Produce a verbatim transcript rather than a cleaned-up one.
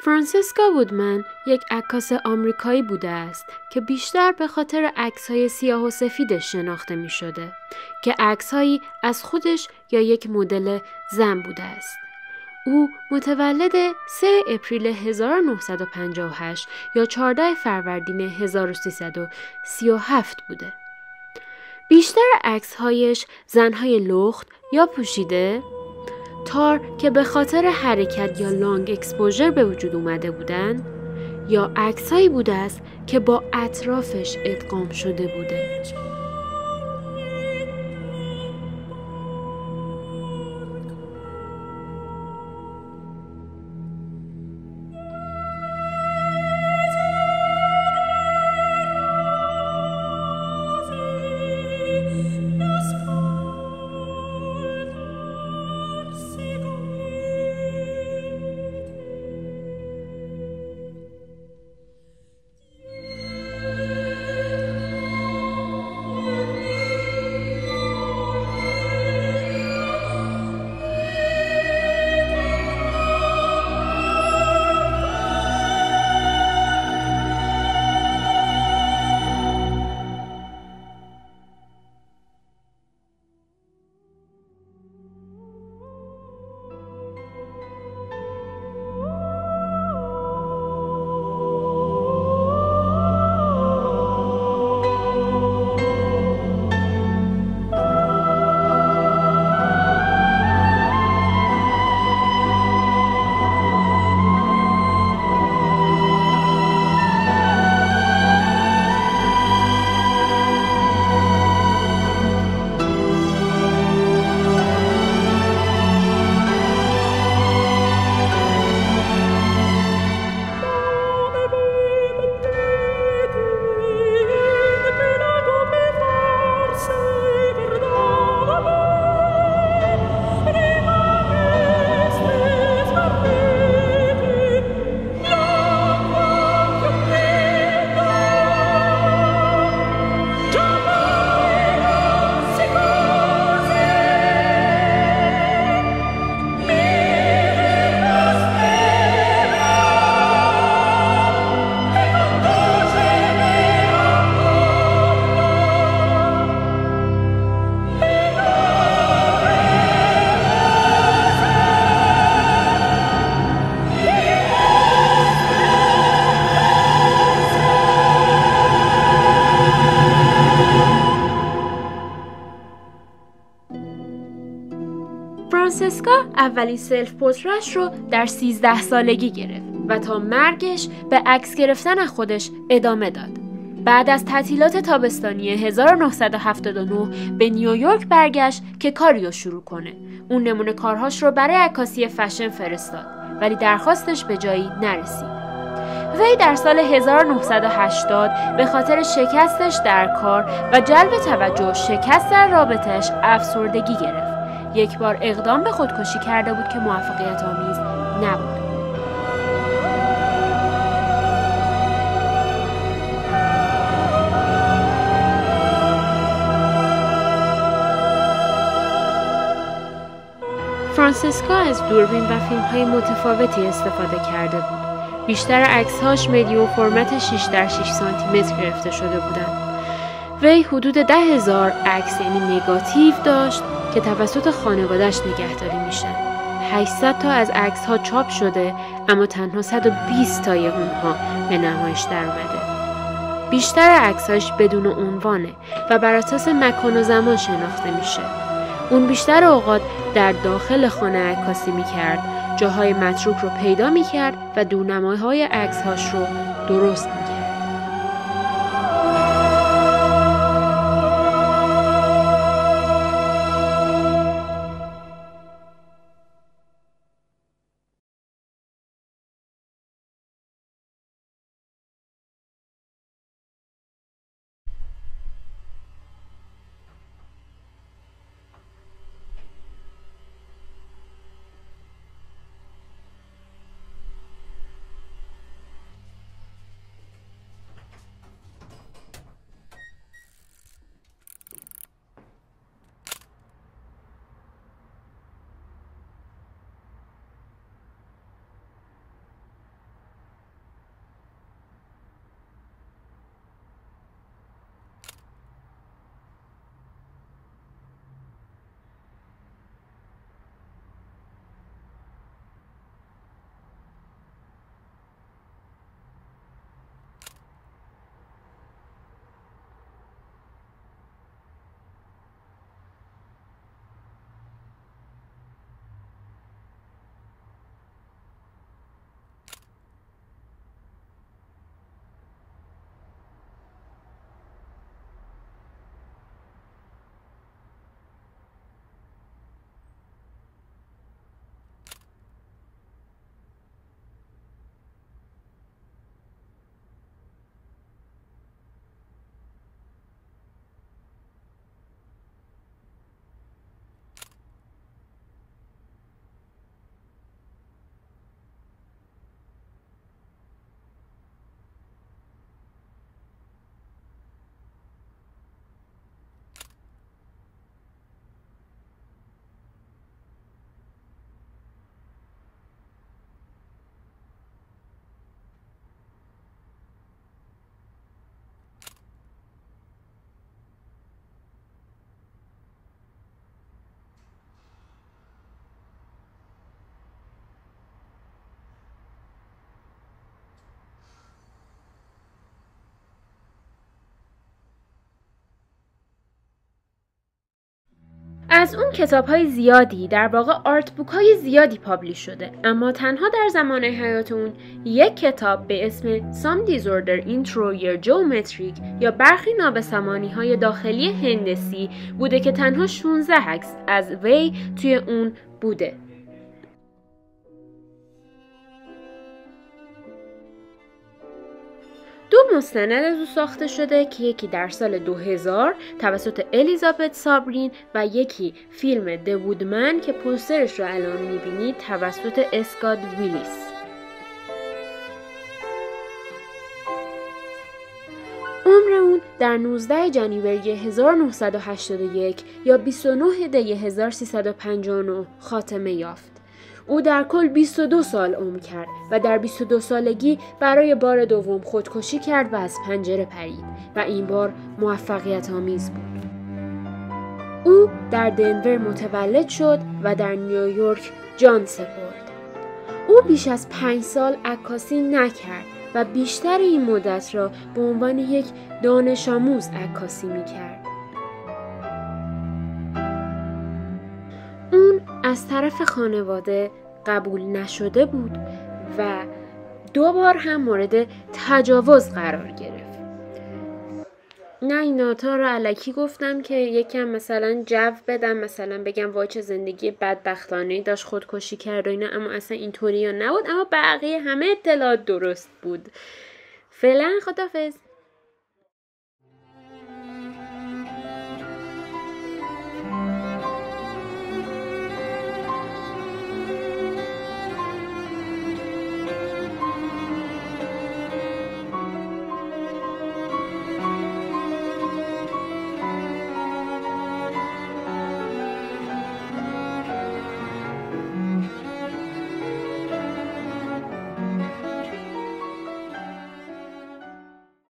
فرانسسکا وودمن یک عکاس آمریکایی بوده است که بیشتر به خاطر عکس‌های سیاه و سفیدش شناخته می شده که عکس‌هایی از خودش یا یک مدل زن بوده است. او متولد سوم اپریل هزار و نهصد و پنجاه و هشت یا چهاردهم فروردین هزار و سیصد و سی و هفت بوده. بیشتر عکس‌هایش زن‌های لخت یا پوشیده، تار که به خاطر حرکت یا لانگ اکسپوژر به وجود اومده بودن، یا عکس‌هایی بوده است که با اطرافش ادغام شده بوده. فرانسسکا اولین سلف پورترش رو در سیزده سالگی گرفت و تا مرگش به عکس گرفتن از خودش ادامه داد. بعد از تعطیلات تابستانی هزار و نهصد و هفتاد و نه به نیویورک برگشت که کاریو شروع کنه. اون نمونه کارهاش رو برای عکاسی فشن فرستاد ولی درخواستش به جایی نرسید. وی در سال هزار و نهصد و هشتاد به خاطر شکستش در کار و جلب توجه شکست در رابطه‌اش افسردگی گرفت. یک بار اقدام به خودکشی کرده بود که موفقیت آمیز نبود. فرانسسکا از دوربین و فیلم‌های متفاوتی استفاده کرده بود. بیشتر عکس‌هاش مدیوم فرمت شش در شش سانتی متر گرفته شده بودند. وی حدود ده هزار عکس یعنی نگاتیو داشت که توسط خانواده‌اش نگهداری میشن. هشتصد تا از عکس‌ها چاپ شده اما تنها صد و بیست تای اونها به نمایش در اومده. بیشتر عکس‌هاش بدون عنوانه و بر اساس مکان و زمان شناخته میشه. اون بیشتر اوقات در داخل خانه عکاسی میکرد، جاهای متروک رو پیدا میکرد و دورنمای‌های عکس‌هاش رو درست میکرد. از اون کتاب‌های زیادی، در واقع آرت بوک‌های زیادی پابلیش شده، اما تنها در زمان حیات اون یک کتاب به اسم Some Disorder in Your Geometric یا برخی نابسامانی‌های داخلی هندسی بوده که تنها شانزده عکس از وی توی اون بوده. دو مستند از او ساخته شده که یکی در سال دو هزار توسط الیزابت سابرین و یکی فیلم د وودمن که پوسترش رو الان میبینید توسط اسکات ویلیس. عمر اون در نوزده جنیوری هزار و نهصد و هشتاد و یک یا بیست و نه دی هزار و سیصد و پنجاه و نه خاتمه یافت. او در کل بیست و دو سال عمر کرد و در بیست و دو سالگی برای بار دوم خودکشی کرد و از پنجره پرید و این بار موفقیت آمیز بود. او در دنور متولد شد و در نیویورک جان سپرد. او بیش از پنج سال عکاسی نکرد و بیشتر این مدت را به عنوان یک دانش آموز عکاسی می‌کرد. اون از طرف خانواده قبول نشده بود و دو بار هم مورد تجاوز قرار گرفت. نه این ناتا رو الکی گفتم که یکم مثلا جو بدم، مثلا بگم وای چه زندگی بدبختانه‌ای داشت خودکشی کرد و اینا، اما اصلا اینطوری یا نبود، اما بقیه همه اطلاعات درست بود. فعلا خداحافظ.